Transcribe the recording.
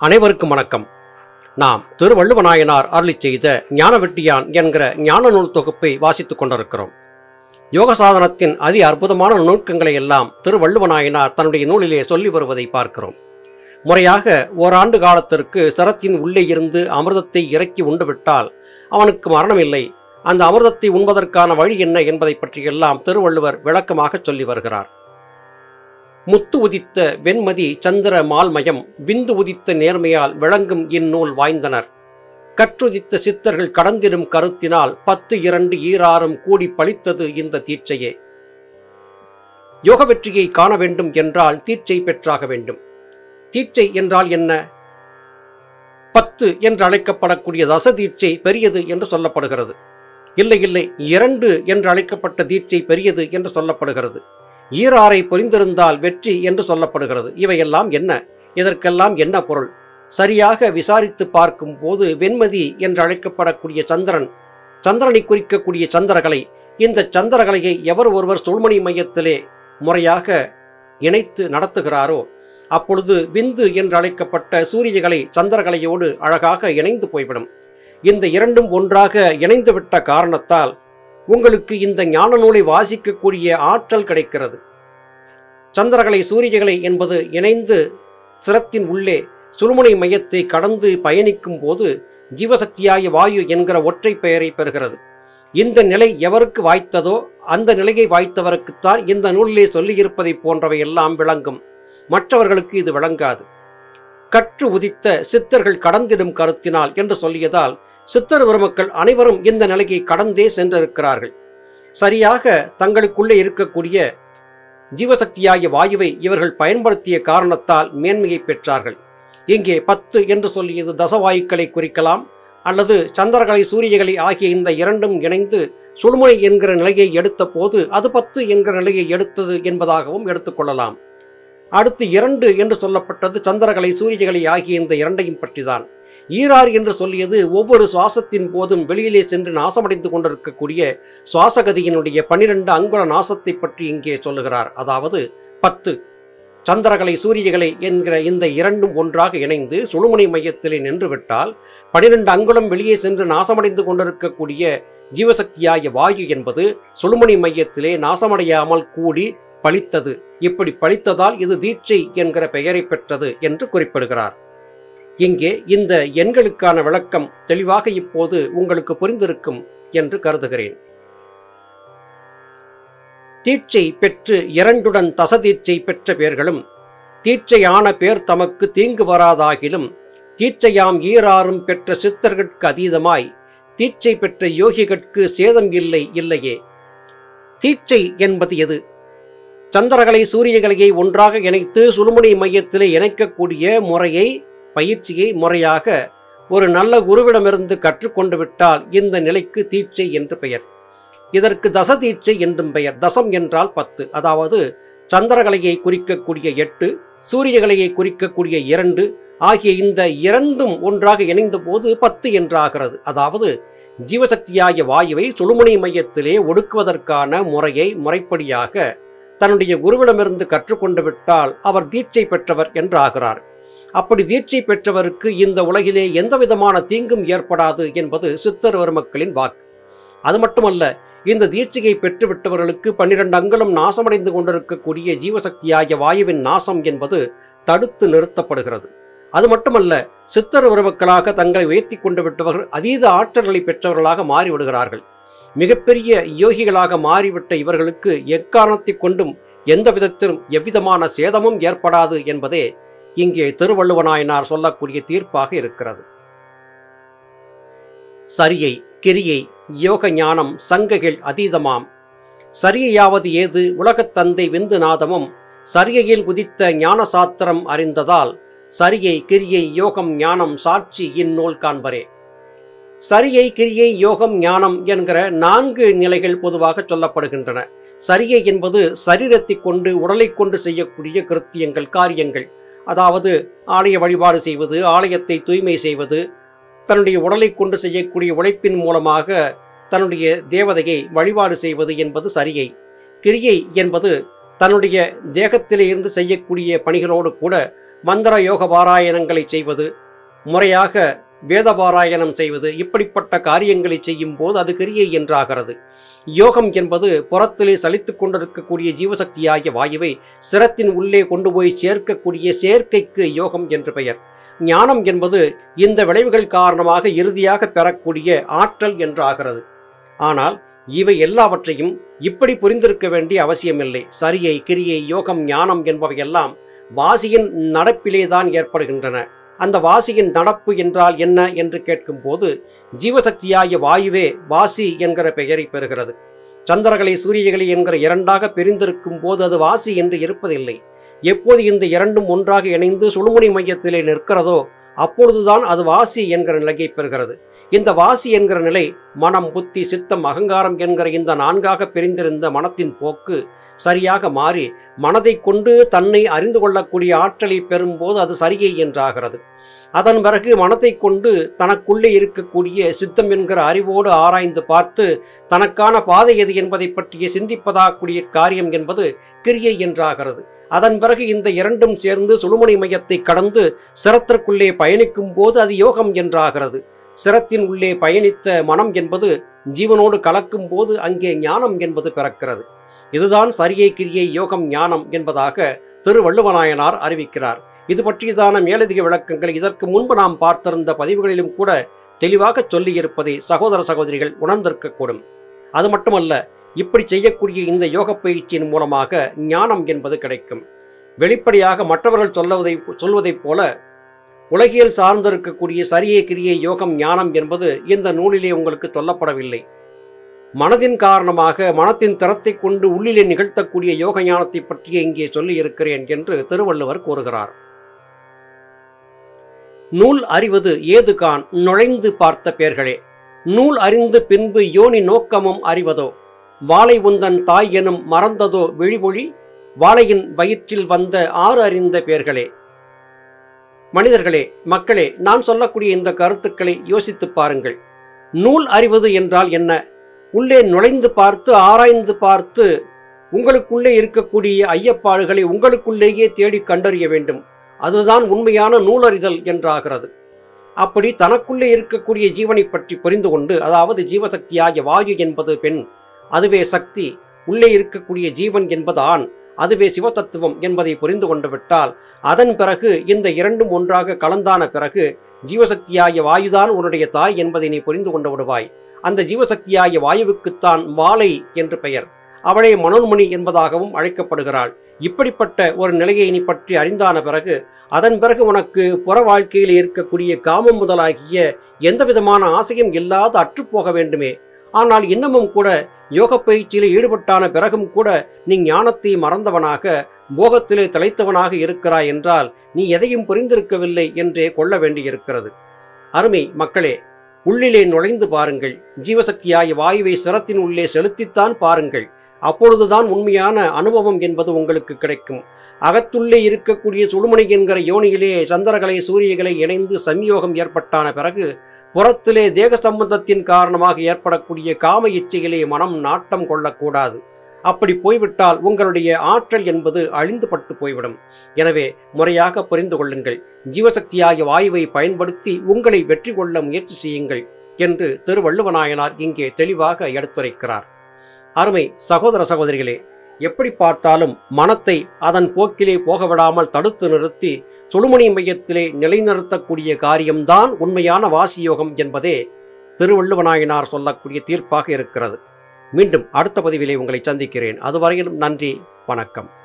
அனைவருக்கும் வணக்கம். நாம் திருவள்ளுவநாயனார் அருளிச் செய்த ஞானவெட்டியான் என்கிற ஞான நூல் தொகுப்பை வாசித்துக் கொண்டிருக்கிறோம். யோக சாதனத்தின் அதி அற்புதமான நுணுக்கங்களை எல்லாம் திருவள்ளுவநாயனார் தன்னுடைய நூலிலே சொல்லி வருவதை பார்க்கிறோம். முறையாக ஓராண்டு காலத்திற்கு சரத்தின் உள்ளே இருந்து அமிர்தத்தை இறக்கி உண்டுவிட்டால் அவனுக்கு மரணமில்லை. அந்த அமிர்தத்தை உண்பதற்கான வழி என்ன என்பதை பற்றியெல்லாம் திருவள்ளுவர் விளக்கமாக சொல்லி வருகிறார். முத்து உதித்த வெண்மதி சந்திர மால்மயம் விந்து உதித்த நேர்மையால் விளங்கும் இந்நூல் வாய்ந்தனர். கற்றுதித்த சித்தர்கள் கடந்திடும் கருத்தினால் 10 2 கூடி பழித்தது இந்த தீட்சையே. யோக வெற்றியை காண வேண்டும் என்றால் தீட்சை பெற்றாக வேண்டும். தீட்சை என்றால் என்ன? 10 என்று அழைக்கப்படக்கூடிய தச தீட்சை பெரியது என்று சொல்லப்படுகிறது. இல்லை 2 என்று அழைக்கப்பட்ட தீட்சை பெரியது என்று சொல்லப்படுகிறது. 6 புரிந்திருந்தால் வெற்றி என்று சொல்லப்படுகிறது. இவையெல்லாம் என்ன? இதற்கெல்லாம் என்ன பொருள்? சரியாக விசாரித்து பார்க்கும் போது வெண்மதி என்று அழைக்கப்படக்கூடிய சந்திரனை குறிக்கக்கூடிய சந்திரகலை, இந்த சந்திரகலையை எவர் ஒருவர் சுழ்மணி மையத்திலே முறையாக இணைத்து நடத்துகிறாரோ அப்பொழுது விந்து என்று அழைக்கப்பட்ட சூரியகலை சந்திரகலையோடு அழகாக இணைந்து போய்விடும். இந்த இரண்டும் ஒன்றாக இணைந்துவிட்ட காரணத்தால் உங்களுக்கு இந்த ஞான நூலை வாசிக்கக்கூடிய ஆற்றல் கிடைக்கிறது. சந்திரகலை சூரியகலை என்பது இணைந்து சிரத்தின் உள்ளே சுழுமுனை மையத்தை கடந்து பயணிக்கும் போது ஜீவசக்தியாய வாயு என்கிற ஒற்றை பெயரை பெறுகிறது. இந்த நிலை எவருக்கு வாய்த்ததோ அந்த நிலையை வாய்த்தவருக்குத்தான் இந்த நூலிலே சொல்லியிருப்பதை போன்றவை எல்லாம் விளங்கும். மற்றவர்களுக்கு இது விளங்காது. கற்று உதித்த சித்தர்கள் கடந்திடும் கருத்தினால் என்று சொல்லியதால் சித்தர் பெருமக்கள் அனைவரும் இந்த நிலையை கடந்தே சென்றிருக்கிறார்கள். சரியாக தங்களுக்குள்ளே இருக்கக்கூடிய ஜீவசக்தியாகிய வாயுவை இவர்கள் பயன்படுத்திய காரணத்தால் மேன்மையை பெற்றார்கள். இங்கே 10 என்று சொல்லியது தசவாயுக்களை குறிக்கலாம், அல்லது சந்திரகலை சூரியகலை ஆகிய இந்த இரண்டும் இணைந்து சுழுமுனை என்கிற நிலையை எடுத்த போது அது 10 என்கிற நிலையை எடுத்தது என்பதாகவும் எடுத்துக்கொள்ளலாம். அடுத்து 2 என்று சொல்லப்பட்டது சந்திரகலை சூரியகலை ஆகிய இந்த இரண்டையும் பற்றிதான். 6 என்று சொல்லியது ஒவ்வொரு சுவாசத்தின் போதும் வெளியிலே சென்று நாசமடைந்து கொண்டிருக்கக்கூடிய சுவாசகதியினுடைய 12 அங்குல நாசத்தை பற்றி இங்கே சொல்லுகிறார். அதாவது 10 சந்திரகலை சூரியகலை என்கிற இந்த இரண்டும் ஒன்றாக இணைந்து சுழுமுனை மையத்திலே நின்றுவிட்டால் 12 அங்குலம் வெளியே சென்று நாசமடைந்து கொண்டிருக்கக்கூடிய ஜீவசக்தியாகிய வாயு என்பது சுழுமுனை மையத்திலே நாசமடையாமல் கூடி பழித்தது. இப்படி பழித்ததால் இது தீட்சை என்கிற பெயரை பெற்றது என்று குறிப்பிடுகிறார். இங்கே இந்த எண்களுக்கான விளக்கம் தெளிவாக இப்போது உங்களுக்கு புரிந்திருக்கும் என்று கருதுகிறேன். தீட்சை பெற்று 2 தசதீட்சை பெற்ற பேர்களும் தீட்சையான பேர் தமக்கு தீங்கு வராதாகிலும் தீட்சையாம் 6 பெற்ற சித்தர்கட்கு அதீதமாய் தீட்சை பெற்ற யோகிகட்கு சேதம் இல்லையே. தீட்சை என்பது எது? சந்திரகலை சூரியகலையை ஒன்றாக இணைத்து சுழுமுனை மையத்திலே இணைக்கக்கூடிய முறையை பயிற்சியை முறையாக ஒரு நல்ல குருவிடமிருந்து கற்றுக்கொண்டு விட்டால் இந்த நிலைக்கு தீட்சை என்று பெயர். இதற்கு தச தீட்சை என்றும் பெயர். தசம் என்றால் 10, அதாவது சந்திரகலையை குறிக்கக்கூடிய 8, சூரியகலையை குறிக்கக்கூடிய 2 ஆகிய இந்த இரண்டும் ஒன்றாக இணைந்த போது 10 என்றாகிறது. அதாவது ஜீவசக்தியாகிய வாயுவை சுழுமுனை மையத்திலே ஒடுக்குவதற்கான முறையை முறைப்படியாக தன்னுடைய குருவிடமிருந்து கற்றுக்கொண்டு விட்டால் அவர் தீட்சை பெற்றவர் என்றாகிறார். அப்படி தீட்சை பெற்றவருக்கு இந்த உலகிலே எந்த விதமான தீங்கும் ஏற்படாது என்பது சித்தர் பெருமக்களின் வாக்கு. அது மட்டுமல்ல, இந்த தீட்சையை பெற்றுவிட்டவர்களுக்கு 12 அங்குலம் நாசமடைந்து கொண்டிருக்கக்கூடிய ஜீவசக்தியாகிய வாயுவின் நாசம் என்பது தடுத்து நிறுத்தப்படுகிறது. அது மட்டுமல்ல, சித்தர் பெருமக்களாக தங்களை உயர்த்தி கொண்டு விட்டவர்கள் அதீத ஆற்றல்களை பெற்றவர்களாக மாறிவிடுகிறார்கள். மிகப்பெரிய யோகிகளாக மாறிவிட்ட இவர்களுக்கு எக்காரணத்தை கொண்டும் எந்த விதத்திலும் எவ்விதமான சேதமும் ஏற்படாது என்பதே இங்கே திருவள்ளுவநாயனார் சொல்லக்கூடிய தீர்ப்பாக இருக்கிறது. சரியை கிரியை யோக ஞானம் சங்கைகள் அதீதமாம். சரியையாவது ஏது உலகத் தந்தை விந்து நாதமும் சரியையில் உதித்த ஞான சாத்திரம் அறிந்ததால் சரியை கிரியை யோகம் ஞானம் சாட்சி இந்நூல் காண்பரே. சரியை கிரியை யோகம் ஞானம் என்கிற 4 நிலைகள் பொதுவாக சொல்லப்படுகின்றன. சரியை என்பது சரீரத்தை கொண்டு உடலை கொண்டு செய்யக்கூடிய கிருத்தியங்கள் காரியங்கள். அதாவது ஆலய வழிபாடு செய்வது, ஆலயத்தை தூய்மை செய்வது, தன்னுடைய உடலை கொண்டு செய்யக்கூடிய உழைப்பின் மூலமாக தன்னுடைய தேவதையை வழிபாடு செய்வது என்பது சரியை. கிரியை என்பது தன்னுடைய தேகத்திலே இருந்து செய்யக்கூடிய பணிகளோடு கூட மந்திர யோக பாராயணங்களை செய்வது, முறையாக வேத பாராயணம் செய்வது, இப்படிப்பட்ட காரியங்களை செய்யும் போது அது கிரியை என்றாகிறது. யோகம் என்பது புறத்திலே சலித்து கொண்டிருக்கக்கூடிய ஜீவசக்தியாகிய வாயுவை சிரத்தின் உள்ளே கொண்டு போய் சேர்க்கக்கூடிய சேர்க்கைக்கு யோகம் என்று பெயர். ஞானம் என்பது இந்த விளைவுகள் காரணமாக இறுதியாக பெறக்கூடிய ஆற்றல் என்றாகிறது. ஆனால் இவை எல்லாவற்றையும் இப்படி புரிந்திருக்க வேண்டிய அவசியமில்லை. சரியை, கிரியை, யோகம், ஞானம் என்பவையெல்லாம் வாசியின் நடப்பிலேதான் ஏற்படுகின்றன. அந்த வாசியின் நடப்பு என்றால் என்ன என்று கேட்கும் போது ஜீவசக்தியாகிய வாயுவே வாசி என்கிற பெயரை பெறுகிறது. சந்திரகளை சூரியகளை என்கிற இரண்டாக பிரிந்திருக்கும் போது அது வாசி என்று இருப்பதில்லை. எப்போது இந்த இரண்டும் ஒன்றாக இணைந்து சுழுமுனை மையத்திலே நிற்கிறதோ அப்பொழுதுதான் அது வாசி என்கிற நிலையை பெறுகிறது. இந்த வாசி என்கிற நிலை மனம், புத்தி, சித்தம், அகங்காரம் என்கிற இந்த நான்காக பிரிந்திருந்த மனத்தின் போக்கு சரியாக மாறி மனதை கொண்டு தன்னை அறிந்து கொள்ளக்கூடிய ஆற்றலை பெறும்போது அது சரியை என்றாகிறது. அதன் பிறகு மனத்தை கொண்டு தனக்குள்ளே இருக்கக்கூடிய சித்தம் என்கிற அறிவோடு ஆராய்ந்து பார்த்து தனக்கான பாதை எது என்பதை பற்றிய சிந்திப்பதாகக்கூடிய காரியம் என்பது கிரியை என்றாகிறது. அதன் பிறகு இந்த இரண்டும் சேர்ந்து சுழுமுனை மையத்தை கடந்து சிரத்திற்குள்ளே பயணிக்கும் போது அது யோகம் என்றாகிறது. சிரத்தின் உள்ளே பயணித்த மனம் என்பது ஜீவனோடு கலக்கும் போது அங்கே ஞானம் என்பது பிறக்கிறது. இதுதான் சரியை, கிரியை, யோகம், ஞானம் என்பதாக திருவள்ளுவநாயனார் அறிவிக்கிறார். இது பற்றியதான மேலதிக விளக்கங்களை இதற்கு முன்பு நாம் பார்த்திருந்த பதிவுகளிலும் கூட தெளிவாக சொல்லியிருப்பதை சகோதர சகோதரிகள் உணர்ந்திருக்கக்கூடும். அது மட்டுமல்ல, இப்படி செய்யக்கூடிய இந்த யோக பயிற்சியின் மூலமாக ஞானம் என்பது கிடைக்கும். வெளிப்படையாக மற்றவர்கள் சொல்வதைப் போல உலகியல் சார்ந்திருக்கக்கூடிய சரியை, கிரியை, யோகம், ஞானம் என்பது இந்த நூலிலே உங்களுக்கு சொல்லப்படவில்லை. மனதின் காரணமாக மனத்தின் திறத்தை கொண்டு உள்ளிலே நிகழ்த்தக்கூடிய யோக ஞானத்தை பற்றி இங்கே சொல்லி இருக்கிறேன் என்று திருவள்ளுவர் கூறுகிறார். நூல் அறிவது ஏது கான் நுழைந்து பார்த்த பேர்களே, நூல் அறிந்து பின்பு யோனி நோக்கமும் அறிவதோ, வாளை உந்தன் தாய் எனும் மறந்ததோ விழிமொழி, வாளையின் வயிற்றில் வந்த ஆறு அறிந்த பேர்களே. மனிதர்களே, மக்களே, நான் சொல்லக்கூடிய இந்த கருத்துக்களை யோசித்து பாருங்கள். நூல் அறிவது என்றால் என்ன? உள்ளே நுழைந்து பார்த்து ஆராய்ந்து பார்த்து உங்களுக்குள்ளே இருக்கக்கூடிய ஐயப்பாடுகளை உங்களுக்குள்ளேயே தேடி கண்டறிய வேண்டும். அதுதான் உண்மையான நூலறிதல் என்றாகிறது. அப்படி தனக்குள்ளே இருக்கக்கூடிய ஜீவனை பற்றி புரிந்து கொண்டு, அதாவது ஜீவசக்தியாகிய வாயு என்பது பெண், அதுவே சக்தி, உள்ளே இருக்கக்கூடிய ஜீவன் என்பது ஆண், அதுவே சிவதத்துவம் என்பதை புரிந்து கொண்டு விட்டால் அதன் பிறகு இந்த இரண்டும் ஒன்றாக கலந்தான பிறகு ஜீவசக்தியாகிய வாயுதான் உன்னுடைய தாய் என்பதை நீ புரிந்து கொண்டு விடுவாய். அந்த ஜீவசக்தியாகிய வாயுவுக்குத்தான் வாளை என்று பெயர். அவளே மனோன்மணி என்பதாகவும் அழைக்கப்படுகிறாள். இப்படிப்பட்ட ஒரு நிலையை நீ பற்றி அறிந்தான பிறகு அதன் பிறகு உனக்கு புற வாழ்க்கையில் இருக்கக்கூடிய காமம் முதலாகிய எந்த விதமான ஆசையும் இல்லாத அற்றுப்போக வேண்டுமே. ஆனால் இன்னமும் கூட யோக பயிற்சியில் ஈடுபட்டான பிறகும் கூட நீ ஞானத்தை மறந்தவனாக போகத்திலே தலைத்தவனாக இருக்கிறாய் என்றால் நீ எதையும் புரிந்திருக்கவில்லை என்றே கொள்ள வேண்டியிருக்கிறது. அருமை மக்களே, உள்ளிலே நுழைந்து பாருங்கள். ஜீவசக்தியாகிய வாயுவை சிரத்தின் உள்ளே செலுத்தித்தான் பாருங்கள். அப்பொழுதுதான் உண்மையான அனுபவம் என்பது உங்களுக்கு கிடைக்கும். அகத்துள்ளே இருக்கக்கூடிய சுழுமுனை என்கிற யோனியிலே சந்திரகளை சூரியகளை இணைந்து சம்யோகம் ஏற்பட்டான பிறகு புறத்திலே தேக சம்பந்தத்தின் காரணமாக ஏற்படக்கூடிய காம இச்சையிலே மனம் நாட்டம் கொள்ளக்கூடாது. அப்படி போய்விட்டால் உங்களுடைய ஆற்றல் என்பது அழிந்துபட்டு போய்விடும். எனவே முறையாக புரிந்து கொள்ளுங்கள். ஜீவசக்தியாகிய வாயுவை பயன்படுத்தி உங்களை வெற்றி கொள்ள முயற்சி செய்யுங்கள் என்று திருவள்ளுவநாயனார் இங்கே தெளிவாக எடுத்துரைக்கிறார். அருமை சகோதர சகோதரிகளே, எப்படி பார்த்தாலும் மனத்தை அதன் போக்கிலே போக விடாமல் தடுத்து நிறுத்தி சுழுமுனை மையத்திலே நிலைநிறுத்தக்கூடிய காரியம்தான் உண்மையான வாசியோகம் என்பதே திருவள்ளுவநாயனார் சொல்லக்கூடிய தீர்ப்பாக இருக்கிறது. மீண்டும் அடுத்த பதிவிலே உங்களை சந்திக்கிறேன். அதுவரையிலும் நன்றி, வணக்கம்.